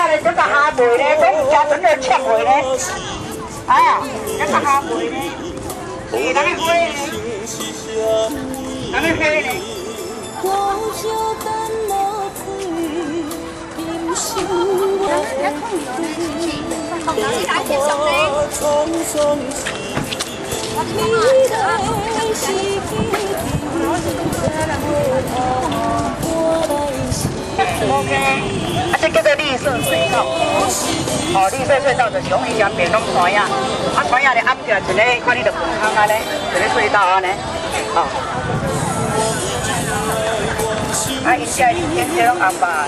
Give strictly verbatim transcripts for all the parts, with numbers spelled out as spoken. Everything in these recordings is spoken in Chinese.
咧，这个虾梅咧，这加准了切梅咧，啊，这个虾梅咧，是哪个花咧？哪个花咧？ OK， 啊，这叫做绿色隧道。哦，绿色隧道就是讲伊将变拢山呀，啊山呀咧暗着一个，看你着健康安尼，一个隧道安尼，哦。啊，伊遮伊天天拢暗吧。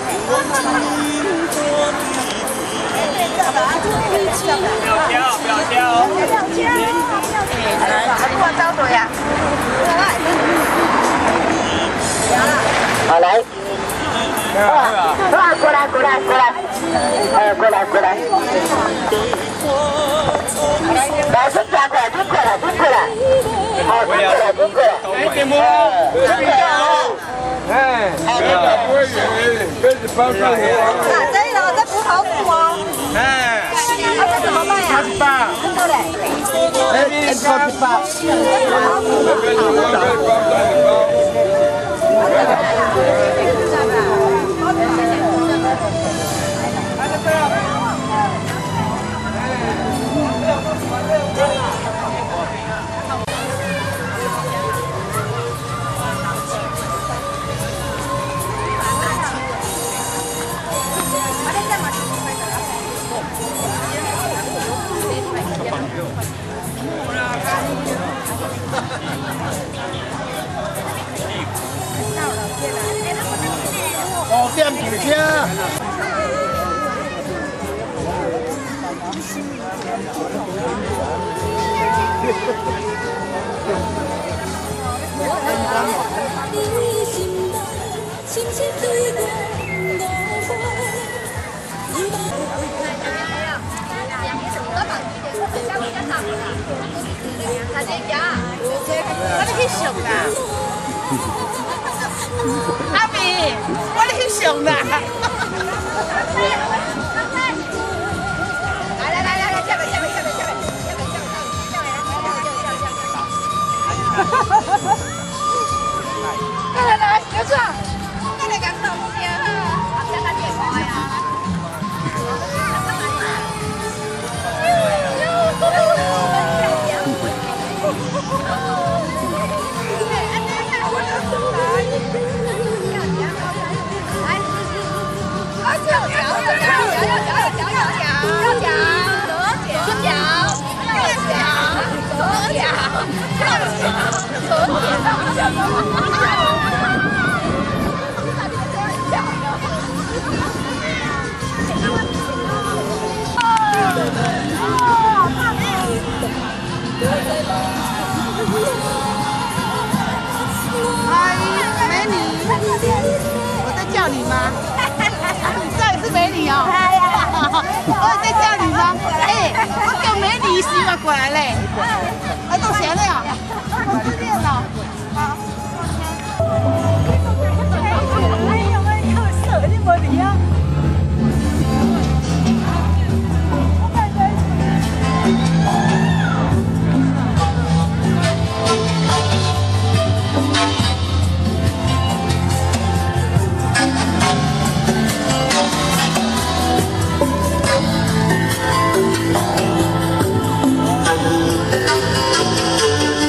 不要跳，不要跳。来，啊，你往招对呀。好来。 啊！过来，过来，过来，哎，过来，过来。来，真加过来，真过来，真过来。好，真过来，真过来。哎，点摸，真过来哦。哎，好，这个不会远，跟着包上去。啊，这个这葡萄树哦。哎。啊，这怎么办呀？八十八。很多嘞。哎，你八十八。哦，点评车。我咧去上啦，阿妹，我咧去上啦。来来来来来，下面下面下面下面下面下面下面下面下面下面。来来来，刘壮，我来讲什么呀？好像他电话呀。 阿姨，美女，我在叫你吗？这也是美女哦。我也在叫你吗？哎，我叫美女媳妇过来嘞。啊，都闲了呀？我自恋了。好。哎呀，我有手的没理啊。 Thank you.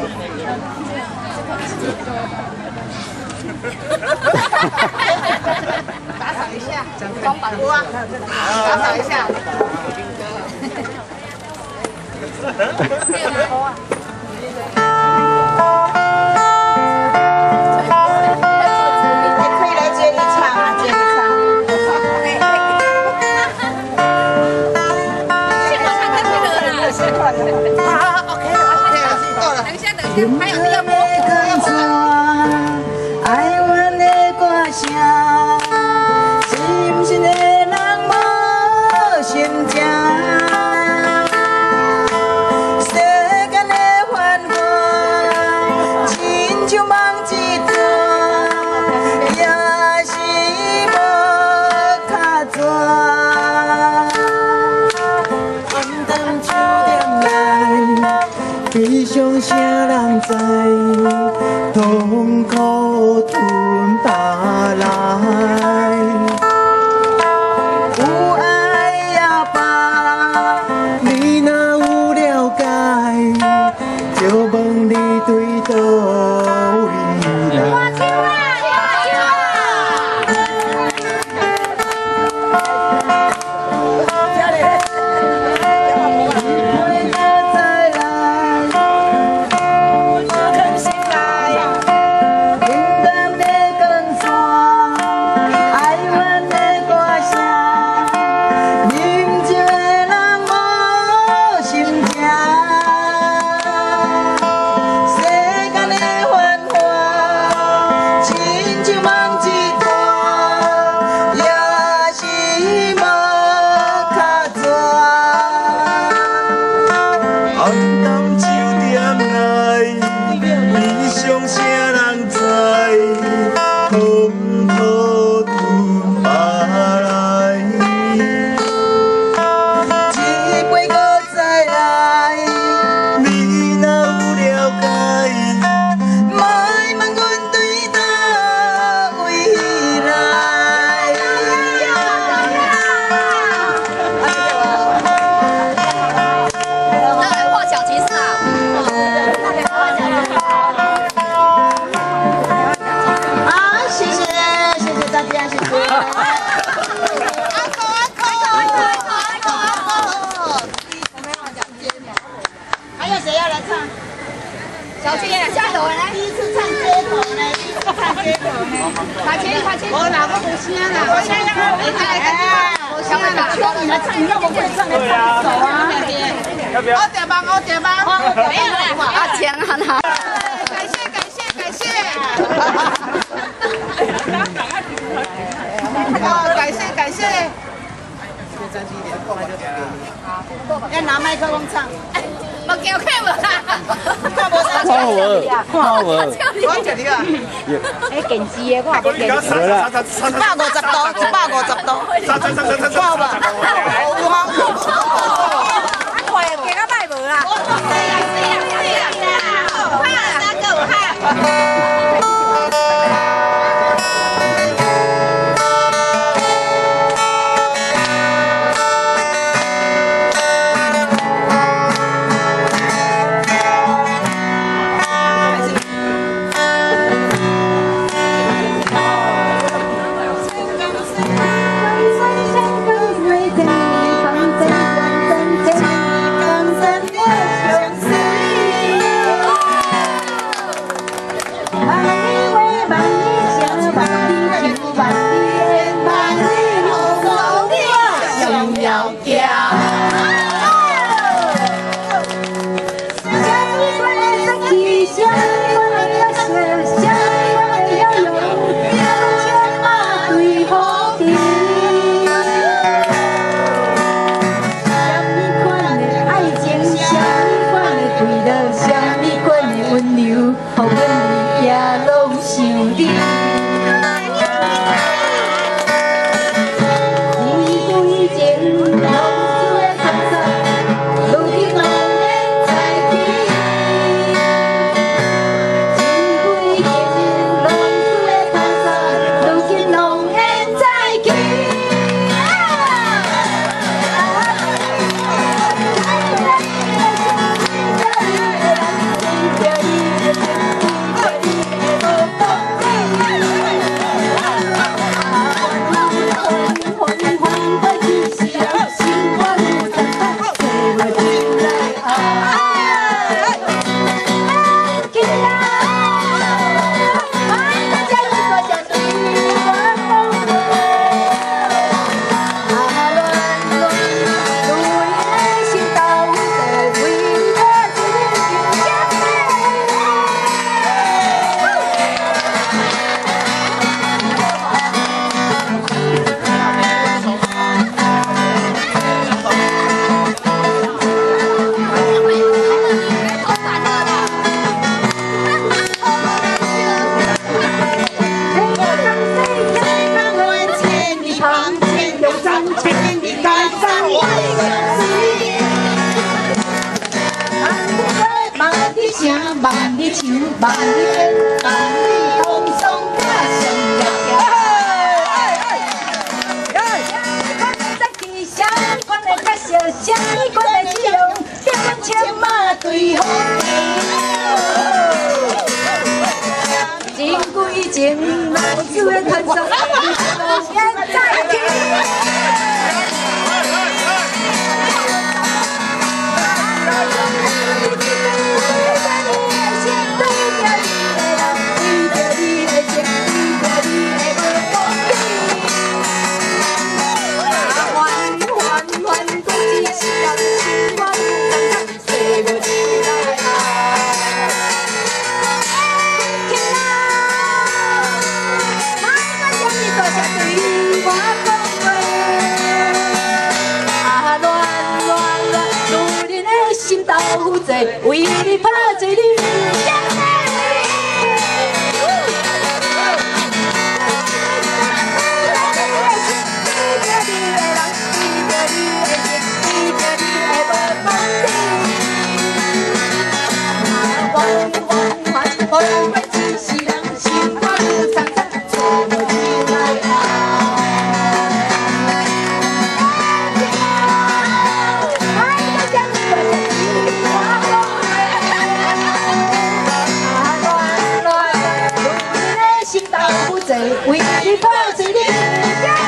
打扫一下，装板锅，打扫一下。没有拿锅啊。 还有那个爱阮的歌声，深深的人无心情。世间的繁华，亲像梦一段，也是无卡纸。暗淡酒店内，悲伤啥人知？ 痛苦吞下来，有爱也罢，你若有了解，就问你对倒位来。 小青也加油来！第一次唱街头呢，第一次唱街头呢。卡钳卡钳，我哪个不行啊？我现在没来哎，我现在哪个你来唱？你那么会唱，来唱一首啊！要不要？我点吧，我点吧。没有了，阿强很好。感谢感谢感谢。哦，感谢感谢。站近一点，要拿麦克风唱。 我叫看无啦，看无啥看无，看无。我叫你个，哎，电视的我也无电视。一百五十度，一百五十度。看无？有吗？快加到歹无啦。是啊是啊是啊，有拍啦，哪个有拍？ Yeah. 你唱，万里万里风霜甲上热热。看在地上，看来较小声，看来只用叫阮牵马对风情归情，老子的传说，现在听。 为你拍一日。 为你拍一日。